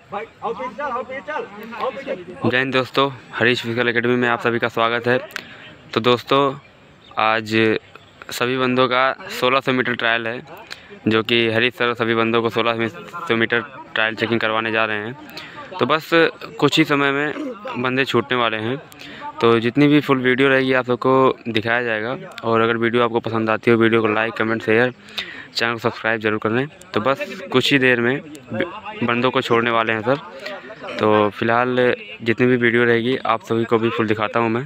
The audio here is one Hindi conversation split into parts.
जय हिंद दोस्तों, हरीश फिजिकल एकेडमी में आप सभी का स्वागत है। तो दोस्तों, आज सभी बंदों का 1600 मीटर ट्रायल है, जो कि हरीश सर सभी बंदों को 1600 मीटर ट्रायल चेकिंग करवाने जा रहे हैं। तो बस कुछ ही समय में बंदे छूटने वाले हैं। तो जितनी भी फुल वीडियो रहेगी आप सबको दिखाया जाएगा। और अगर वीडियो आपको पसंद आती हो, वीडियो को लाइक, कमेंट, शेयर, चैनल को सब्सक्राइब जरूर कर लें। तो बस कुछ ही देर में बंदों को छोड़ने वाले हैं सर। तो फिलहाल जितनी भी वीडियो रहेगी आप सभी को भी फुल दिखाता हूं मैं।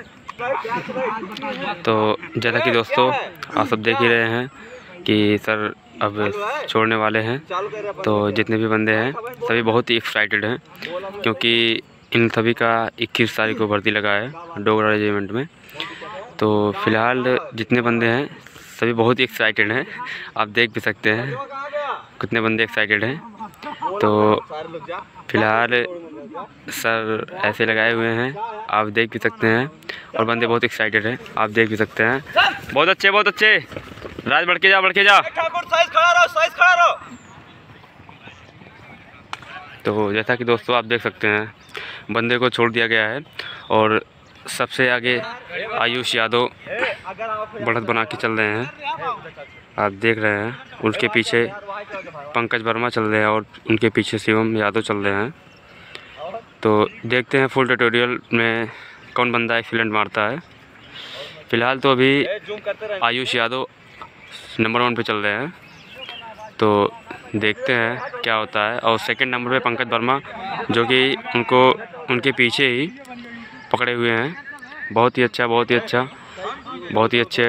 तो जैसा कि दोस्तों आप सब देख ही रहे हैं कि सर अब छोड़ने वाले हैं। तो जितने भी बंदे हैं सभी बहुत ही एक्साइटेड हैं, क्योंकि इन सभी का 21 तारीख को भर्ती लगा है डोगरा रेजिमेंट में। तो फिलहाल जितने बंदे हैं सभी बहुत ही एक्साइटेड हैं। आप देख भी सकते हैं कितने बंदे एक्साइटेड हैं। तो फिलहाल सर ऐसे लगाए हुए हैं, आप देख भी सकते हैं। और बंदे बहुत एक्साइटेड हैं, आप देख भी सकते हैं। बहुत अच्छे, बहुत अच्छे। राज बढ़ के जा, बढ़ के जा। तो जैसा कि दोस्तों आप देख सकते हैं बंदे को छोड़ दिया गया है। और सबसे आगे आयुष यादव बढ़त बना के चल रहे हैं, आप देख रहे हैं। उसके पीछे पंकज वर्मा चल रहे हैं और उनके पीछे शिवम यादव चल रहे हैं। तो देखते हैं फुल ट्यूटोरियल में कौन बंदा एक्सीलेंट मारता है। फ़िलहाल तो अभी आयुष यादव नंबर 1 पे चल रहे हैं। तो देखते हैं क्या होता है। और सेकंड नंबर पे पंकज वर्मा, जो कि उनके पीछे ही पकड़े हुए हैं। बहुत ही अच्छा, बहुत ही अच्छा, बहुत ही अच्छे।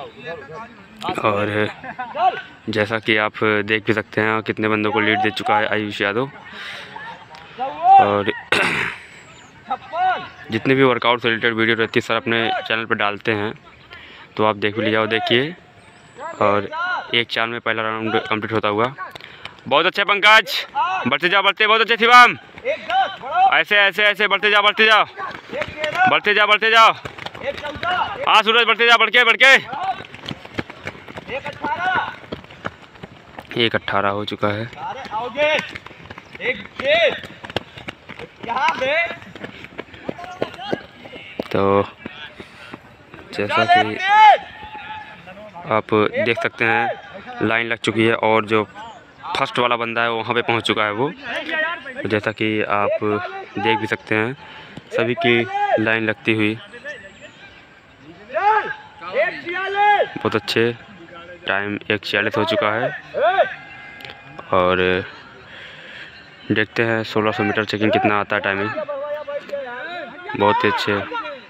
और जैसा कि आप देख भी सकते हैं कितने बंदों को लीड दे चुका है आयुष यादव। और जितने भी वर्कआउट से रिलेटेड वीडियो रहती है सर अपने चैनल पर डालते हैं, तो आप देख भी लीजिए और देखिए। और 1-4 में पहला राउंड कंप्लीट होता हुआ। बहुत अच्छे पंकज, बढ़ते जा, बढ़ते, बहुत अच्छे शिवम। ऐसे ऐसे ऐसे बढ़ते जा, बढ़ते जाओ, बढ़ते जा, बढ़ते जाओ। हाँ सूरज, बढ़ते जा, बढ़ के 1:18 हो चुका है। तो जैसा कि आप देख सकते हैं लाइन लग चुकी है। और जो फर्स्ट वाला बंदा है वहाँ पे पहुँच चुका है वो। तो जैसा कि आप देख भी सकते हैं सभी की लाइन लगती हुई। बहुत अच्छे, टाइम 1:46 हो चुका है। और देखते हैं 1600 मीटर चेकिंग कितना आता है टाइमिंग। बहुत ही अच्छे।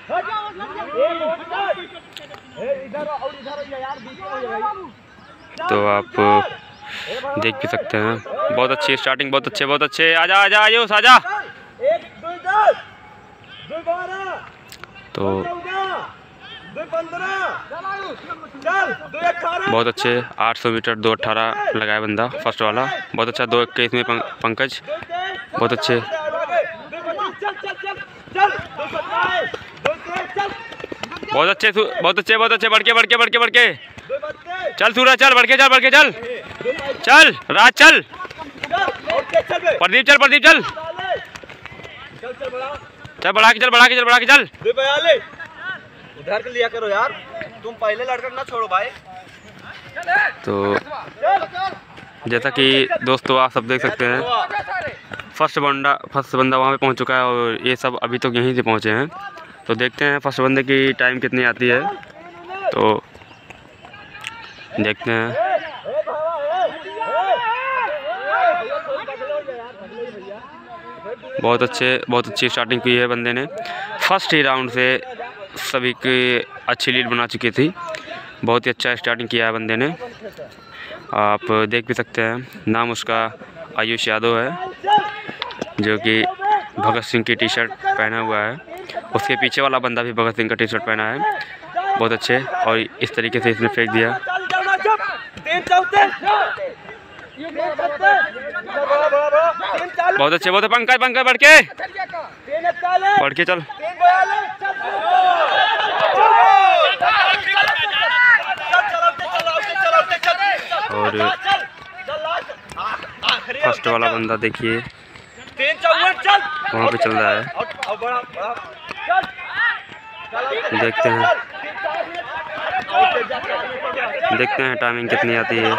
तो आप देख भी सकते हैं बहुत अच्छी स्टार्टिंग, बहुत अच्छे, बहुत अच्छे। आजा आजा आयुष, आजा। तो बहुत अच्छे 800 मीटर 2:18 लगाया बंदा फर्स्ट वाला। बहुत अच्छा 2:21 में पंकज, बहुत अच्छे। बहुत अच्छे, बहुत अच्छे, बहुत अच्छे। बढ़ के, बढ़ के, बढ़ के, बढ़ के चल सूरज, चल, बढ़ के चल, बढ़ के चल, चल राज, चल प्रदीप, चल प्रदीप, चल चल, बढ़ा के चल, बढ़ा के चल, बढ़ा के चल। उधर के लिया करो यार, तुम पहले लड़कर ना छोड़ो भाई। तो जैसा कि दोस्तों आप सब देख सकते हैं फर्स्ट बंदा वहाँ पे पहुँच चुका है। और ये सब अभी तक यहीं से पहुँचे हैं। तो देखते हैं फर्स्ट बंदे की टाइम कितनी आती है। तो देखते हैं। बहुत अच्छे, बहुत अच्छी स्टार्टिंग की है बंदे ने। फर्स्ट ही राउंड से सभी की अच्छी लीड बना चुकी थी। बहुत ही अच्छा स्टार्टिंग किया है बंदे ने, आप देख भी सकते हैं। नाम उसका आयुष यादव है, जो कि भगत सिंह की टी-शर्ट पहना हुआ है। उसके पीछे वाला बंदा भी भगत सिंह का टी-शर्ट पहना है। बहुत अच्छे। और इस तरीके से इसने फेंक दिया। बहुत अच्छे, बहुत पंकज, पंकज बढ़ के चल। और फर्स्ट वाला बंदा देखिए 3 54 चल वहाँ पे चल रहा है। और बड़ा चल देखते हैं टाइमिंग कितनी आती है।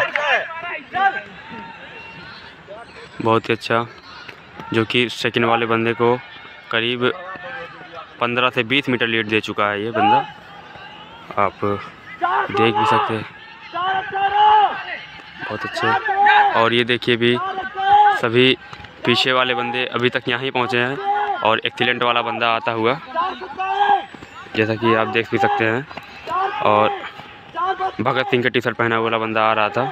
बहुत ही अच्छा, जो कि सेकंड वाले बंदे को करीब 15 से 20 मीटर लीड दे चुका है ये बंदा, आप देख भी सकते हैं। बहुत अच्छे। और ये देखिए भी सभी पीछे वाले बंदे अभी तक यहाँ ही पहुँचे हैं और एक्सीलेंट वाला बंदा आता हुआ, जैसा कि आप देख भी सकते हैं। और भगत सिंह का टी शर्ट पहना वाला बंदा आ रहा था।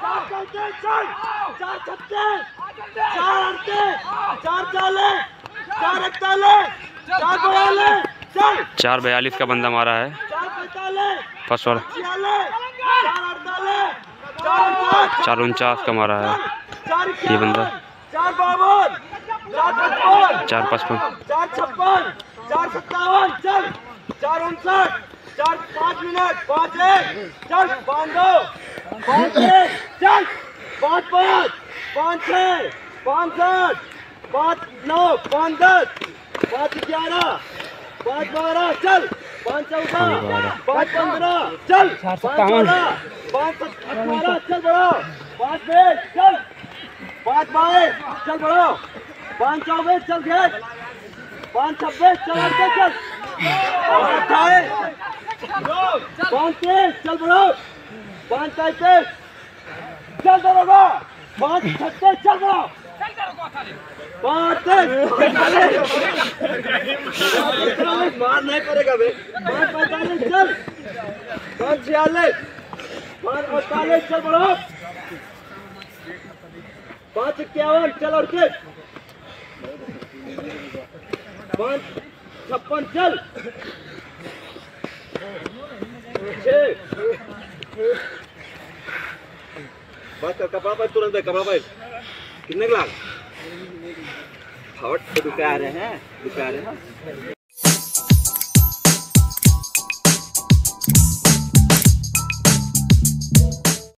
4:42 का बंदा मारा है फर्स्ट वाला। 4:49 का मारा है ये बंदा। 4:55 4:57 चल 5 मिनट 5-1 चल 5-2 5-3 चल 5-5 5-6 5-7 5-9 5-10 5-11 5-12 चल 5-14 5-15 चल 5-16 5-18 चल बड़ो 5-20 चल 5-22 चल बड़ो 5-24 चल खेत 5-26 चल आगे चल 5-28 5-30 चल बड़ो 5-35 चल दरोगा 5-36 चल बड़ो 5-30 मार नहीं पड़ेगा बे 5-45 चल 5-46 5-48 चल बड़ो 5-51 चल और के 5-56 चल 6 बात कर कपड़ा पाइप तुरंत दे कपड़ा पाइप कितने का लाग हवट दुका रहे हैं